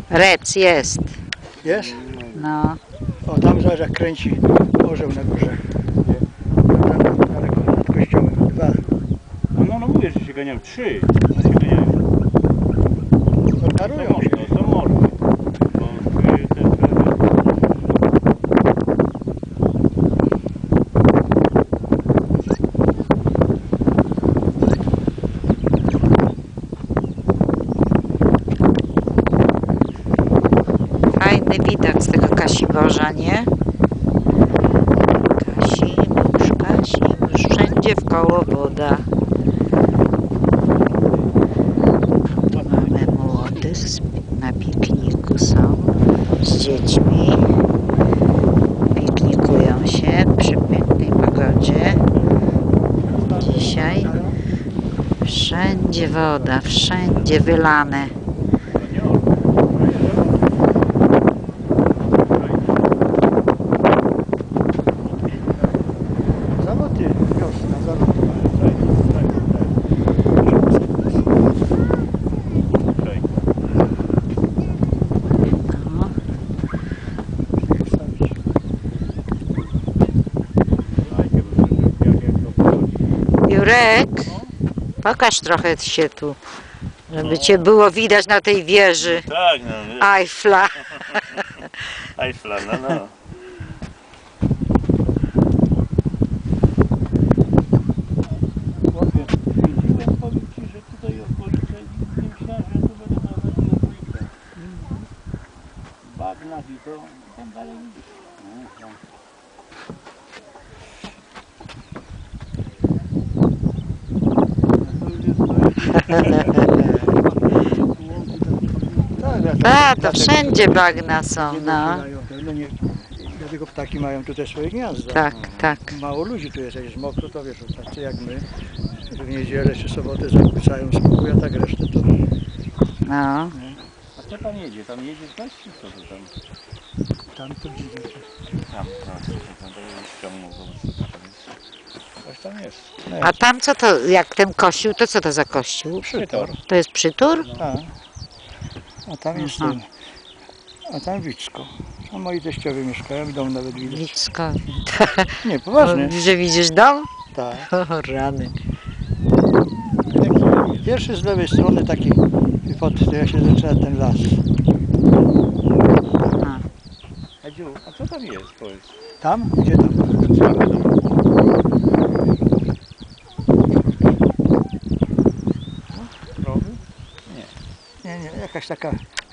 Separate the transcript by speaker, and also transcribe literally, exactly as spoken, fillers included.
Speaker 1: Rec jest.
Speaker 2: Jest?
Speaker 1: No.
Speaker 2: O, tam zaraz jak kręci orzeł na górze. Tam daleko nad kościołem. Dwa.
Speaker 3: No, no, no mówię, że się ganiają. Trzy. No się ganiają.
Speaker 2: To parują się.
Speaker 3: To są mordy. Bo y, te sprawy...
Speaker 1: Fajny widok z tego Kasiborza, nie? Kasiborz, Kasiborz, wszędzie wkoło woda. Mamy młodych na pikniku są z dziećmi. Piknikują się przy pięknej pogodzie. Dzisiaj wszędzie woda, wszędzie wylane.
Speaker 2: Zawody, wiosna, zawody.
Speaker 1: No. Jurek, pokaż trochę się tu, żeby cię było widać na tej wieży
Speaker 3: Tak, no.
Speaker 1: Eiffla.
Speaker 3: Eiffla, no, no. Chłopie, widziałem, powiem ci, że tutaj okolice, nie myślałem, że tu będę nawet okolice. Bagnach i to, tam dalej widzisz. No, tam.
Speaker 1: A, to wszędzie bagna są, no.
Speaker 2: No nie, dlatego ptaki mają tutaj swoje gniazda.
Speaker 1: Tak, tak.
Speaker 2: Mało ludzi tu jest, jak jest mokro, to wiesz, tacy jak my, w niedzielę czy sobotę zakłócają spokój, a tak resztę to...
Speaker 1: No.
Speaker 3: A co tam jedzie? Tam jedzie ktoś, czy co to tam?
Speaker 2: Tam to dziwne.
Speaker 3: Tam, no, tam to jest ciągnął, zobacz, co tam jest. Coś tam jest.
Speaker 1: A tam co to, jak ten kościół, to co to za kościół?
Speaker 2: Przytor.
Speaker 1: To jest przytór?
Speaker 2: Tak. A tam jest
Speaker 1: Aha.
Speaker 2: ten. A tam Wicko. A moi teściowie mieszkają, dom nawet widać.
Speaker 1: Wicko.
Speaker 2: Nie, poważnie.
Speaker 1: Że widzisz dom?
Speaker 2: Tak.
Speaker 1: O, rany.
Speaker 2: Pierwszy z lewej strony taki, pod jak się zaczyna ten las.
Speaker 1: A.
Speaker 3: Edziu, a co tam jest, powiedz?
Speaker 2: Tam? Gdzie tam?
Speaker 3: Krowy?
Speaker 2: Nie, nie, jakaś taka